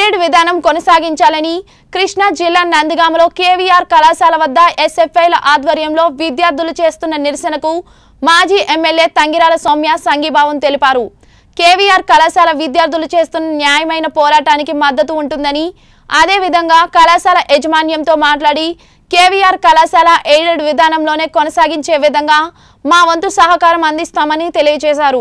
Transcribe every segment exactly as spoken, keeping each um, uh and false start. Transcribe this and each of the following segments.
Aided విధానం కొనసాగించాలని కృష్ణా జిల్లా నందిగామలో కేవీఆర్ కళాశాల వద్ద ఎస్ఎఫ్ఐల ఆధ్వర్యంలో విద్యార్థులు చేస్తున్న నిరసనకు మాజీ ఎమ్మెల్యే తంగిరాల సౌమ్య సంఘీభావం తెలిపారు. కేవీఆర్ కళాశాల విద్యార్థులు చేస్తున్న న్యాయమైన పోరాటానికి మద్దతు ఉంటుందని, అదే విధంగా కళాశాల యాజమాన్యంతో మాట్లాడి కేవీఆర్ కళాశాల ఎయిడెడ్ విధానంలోనే కొనసాగించే విధంగా మా వంతు సహకారం అందిస్తామని తెలియజేశారు.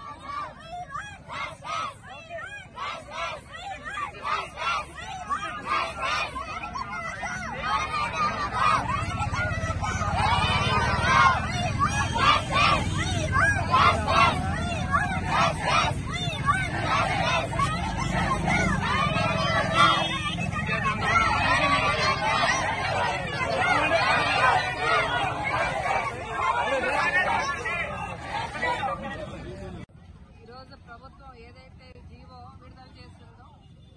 ప్రభుత్వం ఏదైతే జీవో విడుదల చేస్తుందో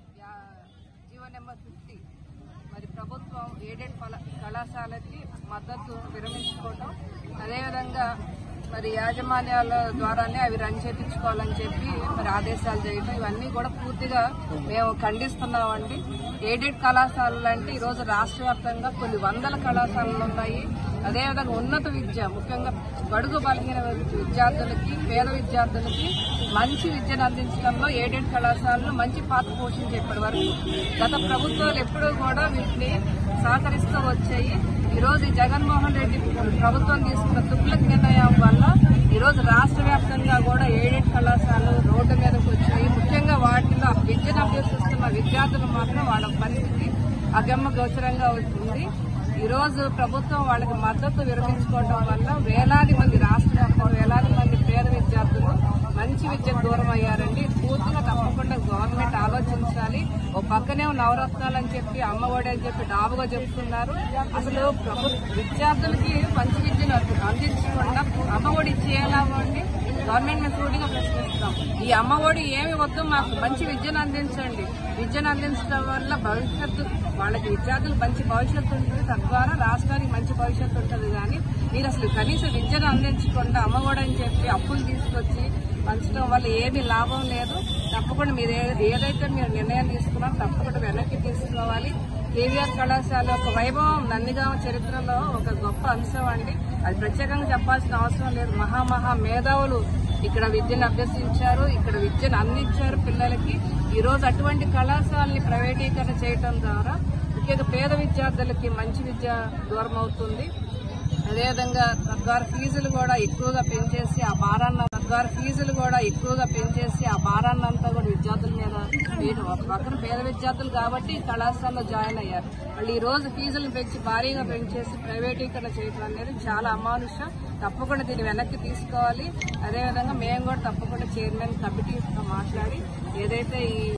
జీవో నెంబర్ ఫిఫ్టీ మరి ప్రభుత్వం ఎయిడెడ్ కళాశాలకి మద్దతు విరమించుకోవటం, అదేవిధంగా మరి యాజమాన్యాల ద్వారానే అవి రన్ చేయించుకోవాలని చెప్పి మరి ఆదేశాలు చేయటం, ఇవన్నీ కూడా పూర్తిగా మేము ఖండిస్తున్నామండి. ఎయిడెడ్ కళాశాలలు అంటే ఈరోజు రాష్ట్ర వ్యాప్తంగా కొన్ని వందల కళాశాలలు ఉన్నాయి. అదేవిధంగా ఉన్నత విద్య, ముఖ్యంగా బడుగు బలహీన విద్యార్థులకి, పేద విద్యార్థులకి మంచి విద్యను అందించడంలో ఎయిడెడ్ కళాశాలలు మంచి పాత్ర పోషించే ఇప్పటి వరకు గత ప్రభుత్వాలు ఎప్పుడూ కూడా వీటిని సహకరిస్తూ వచ్చాయి. ఈరోజు ఈ జగన్మోహన్ రెడ్డి ప్రభుత్వం తీసుకున్న తుగ్లక్ నిర్ణయం వల్ల ఈరోజు రాష్ట్ర వ్యాప్తంగా కూడా ఎయిడెడ్ కళాశాలలు రోడ్డు మీదకి వచ్చాయి. ముఖ్యంగా వాటిలో విద్యను అభ్యసిస్తున్న విద్యార్థులు మాత్రం వాళ్ళ పరిస్థితి అగమ్య గోచరంగా ఉంది. ఈరోజు ప్రభుత్వం వాళ్ళకి మద్దతు విరమించుకోవడం వల్ల వేలాది మంది రాష్ట్ర వ్యాప్తంగా వేలాది మంది పేద విద్యార్థులు మంచి విద్యకు దూరం అయ్యారండి. పూర్తిగా తప్పకుండా గవర్నమెంట్ ఆలోచించాలి. ఓ పక్కనే నవరత్నాలు అని చెప్పి, అమ్మఒడి అని చెప్పి డాబుగా చెప్తున్నారు. అసలు విద్యార్థులకి మంచి విద్యను అందించకుండా అమ్మఒడి ఇచ్చేలా అండి గవర్నమెంట్ ని సూటిగా ప్రశ్నిస్తాం. ఈ అమ్మఒడి ఏమి వద్దు, మాకు మంచి విద్యను అందించండి. విద్యను అందించడం వల్ల భవిష్యత్తు వాళ్ళకి విద్యార్థులు మంచి భవిష్యత్తు ఉంటుంది, తద్వారా రాష్ట్రానికి మంచి భవిష్యత్తు ఉంటుంది. కానీ మీరు అసలు కనీస విద్యను అందించకుండా అమ్మఒడి అని చెప్పి అప్పులు తీసుకొచ్చి పంచడం వల్ల ఏమీ లాభం లేదు. తప్పకుండా మీరు ఏదైతే మీరు నిర్ణయం తీసుకున్నారో తప్పకుండా వెనక్కి తీసుకోవాలి. కేవీఆర్ కళాశాల ఒక వైభవం నందిగామ చరిత్రలో ఒక గొప్ప అంశం అండి. అది ప్రత్యేకంగా చెప్పాల్సిన అవసరం లేదు. మహామహా మేధావులు ఇక్కడ విద్యను అభ్యసించారు, ఇక్కడ విద్యను అందించారు పిల్లలకి. ఈ రోజు అటువంటి కళాశాలని ప్రైవేటీకరణ చేయడం ద్వారా ముఖ్యంగా పేద విద్యార్థులకి మంచి విద్య దూరం అవుతుంది. అదేవిధంగా తద్వారా ఫీజులు కూడా ఎక్కువగా పెంచేసి ఆ భారాన్ని తద్వారా ఫీజులు కూడా ఎక్కువగా పెంచేసి ఆ భారాన్ని అంతా కూడా విద్యార్థుల మీద వేయడం. ఒక పక్కన పేద విద్యార్థులు కాబట్టి కళాశాలలో జాయిన్ అయ్యారు. వాళ్ళు ఈ రోజు ఫీజులను పెంచి భారీగా పెంచేసి ప్రైవేటీకరణ చేయడం అనేది చాలా అమానుషం. తప్పకుండా దీన్ని వెనక్కి తీసుకోవాలి. అదేవిధంగా మేము కూడా తప్పకుండా చైర్మన్ కమిటీతో మాట్లాడి ఏదైతే ఈ